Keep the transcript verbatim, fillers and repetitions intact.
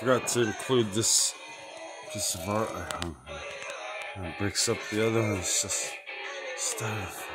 forgot to include this piece of art. It breaks up the other one. It's just stuff.